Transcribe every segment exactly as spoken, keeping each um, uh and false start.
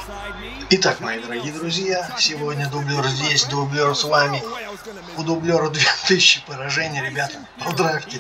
Итак, мои дорогие друзья, сегодня дублер здесь, дублер с вами. У дублера две тысячи поражений, ребята, поздравьте.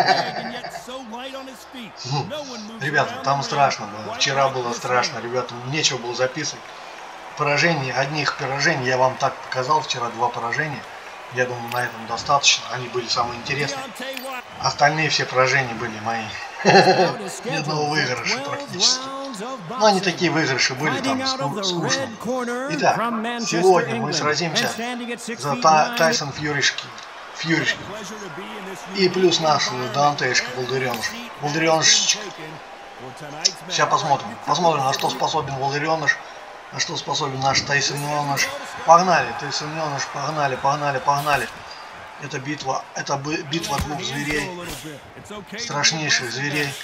Ребята, там страшно было, вчера было страшно, ребята, нечего было записывать. Поражений, одних поражений я вам так показал, вчера два поражения. Я думаю, на этом достаточно, они были самые интересные. Остальные все поражения были мои. Ни одного выигрыша практически. Но они такие выигрыши были там скучно. Итак, сегодня мы сразимся за Та Тайсон Фьюришки. Фьюришки. И плюс наш Дантешка Волдыреныш. Волдыренышечек. Сейчас посмотрим. Посмотрим, на что способен Волдыреныш. На что способен наш Тайсонёныш. Погнали, Тайсонёныш, погнали, погнали, погнали. Это битва, это битва двух зверей. Страшнейших зверей.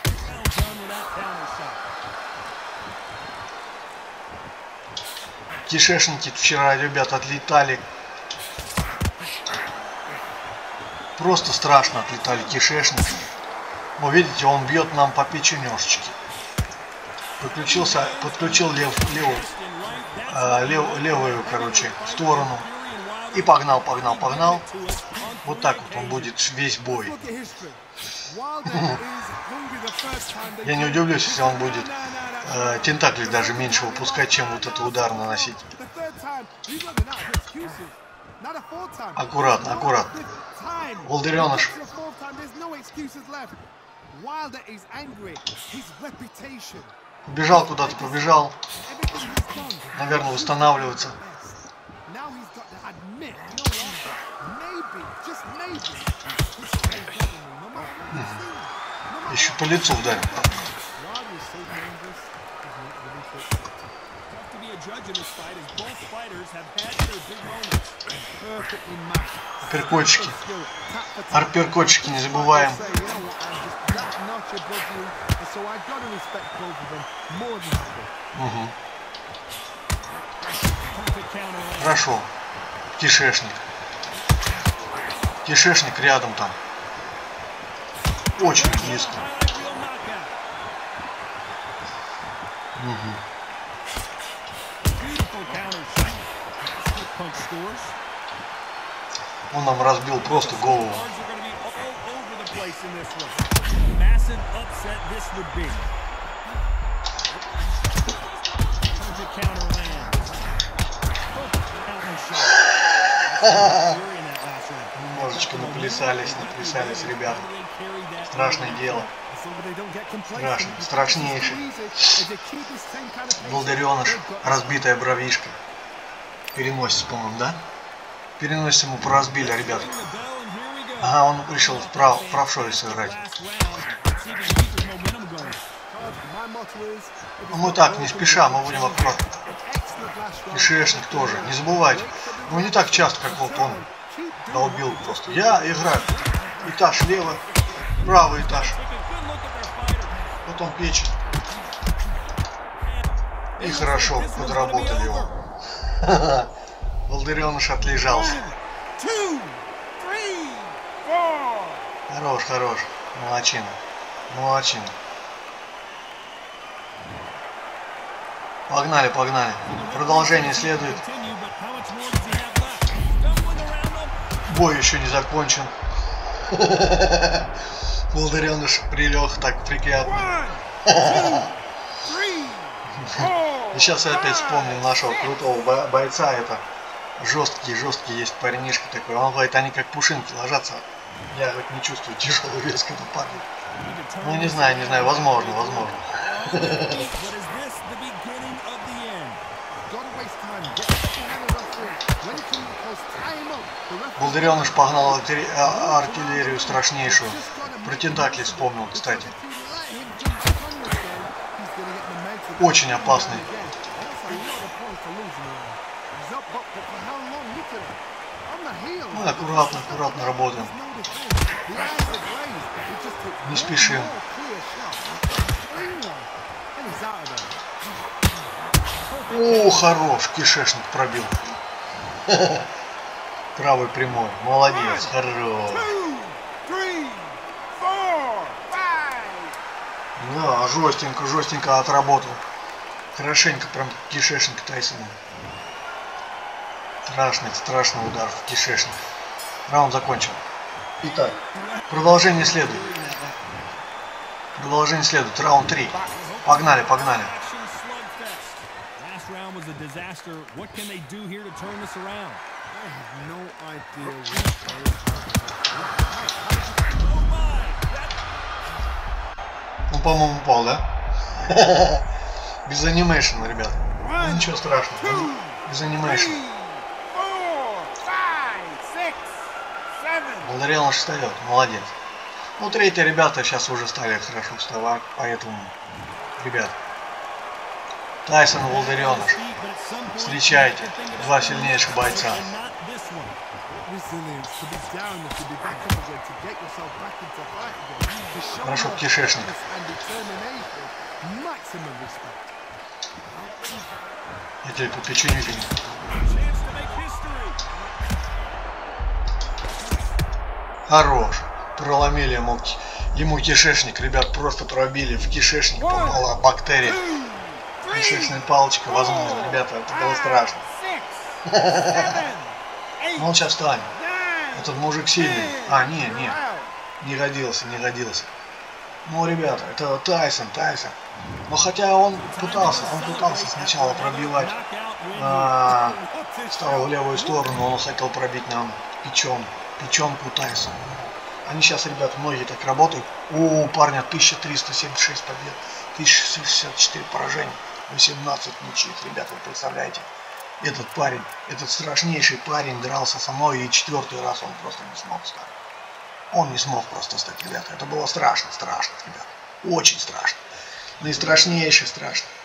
Кишешники вчера, ребят, отлетали. Просто страшно отлетали кишешники. Вы видите, он бьет нам по печенежечке. Подключился, подключил лев, левую, э, лев, левую, короче, сторону. И погнал, погнал, погнал. Вот так вот он будет весь бой. Я не удивлюсь, если он будет э, тентакли даже меньше выпускать, чем вот этот удар наносить. Аккуратно, аккуратно. Волдыреныш. Побежал куда-то, побежал. Наверное, восстанавливаться. Еще по лицу ударил. Перкотчики. Арперкотчики не забываем. Угу. Хорошо. Кишешник. Кишешник рядом там. Очень близко. Угу. Он нам разбил просто голову. Немножечко наплясались, наплясались, ребята. Страшное дело. Страшно, страшнейший. Волдыреныш, разбитая бровишка. Переносится, по-моему, да? Переносится ему поразбили, ребят. Ага, он решил в, прав, в правшоре сыграть. Ну, мы так, не спеша, мы будем аккуратно. И шешник тоже, не забывайте. Ну, не так часто, как вот он долбил просто. Я играю. Этаж лево, правый этаж. Потом печень. И хорошо подработали его. Волдыреныш отлежался. Хорош, хорош. Молодчина. Молодчина. Погнали, погнали. Продолжение следует. Бой еще не закончен. Волдыреныш прилег так приятно. И сейчас я опять вспомнил нашего крутого бойца. Это жесткий, жесткий есть парнишка такой. Он говорит, они как пушинки ложатся. Я вот не чувствую тяжелый вес, когда падает. Ну не знаю, не знаю, возможно, возможно. Волдыреныш погнал артиллерию страшнейшую. Про тентакли вспомнил, кстати. Очень опасный. Ну, аккуратно, аккуратно работаем. Не спешим. О, хорош, кишешник пробил. Правый прямой. Молодец, хорош. Да, жестенько, жестенько отработал. Хорошенько прям кишечник Тайсона. Страшный, страшный удар в кишечник. Раунд закончен. Итак, продолжение следует. Продолжение следует. Раунд три. Погнали, погнали. Он, по-моему, упал, да? Без анимейшена, ребят. Ну, ничего страшного. Без анимейшена. Волдарион встает. Молодец. Ну, третьи ребята сейчас уже стали хорошо вставать. Поэтому, ребят, Тайсон и Волдарионыш. Встречайте. Два сильнейших бойца. Хорошо, кишечник. Я тебе по печенью фильм. Хорош. Проломили ему, ему кишечник. Ребят, просто пробили в кишечник. Попала бактерия. Кишечная палочка, возможно. Ребята, это было страшно. Но он сейчас встанет. Этот мужик сильный. А, не, не. Не годился, не годился. Ну, ребята, это Тайсон, Тайсон. Но хотя он пытался, он пытался сначала пробивать, а, стал в левую сторону, он хотел пробить нам печен, печенку Тайсона. Они сейчас, ребята, многие так работают. У парня тысяча триста семьдесят шесть побед, тысяча шестьдесят четыре поражений, восемнадцать ничьих. Ребята, вы представляете? Этот парень, этот страшнейший парень дрался со мной, и четвертый раз он просто не смог встать. Он не смог просто встать, ребята. Это было страшно, страшно, ребята. Очень страшно. Наистрашнейшее страшно.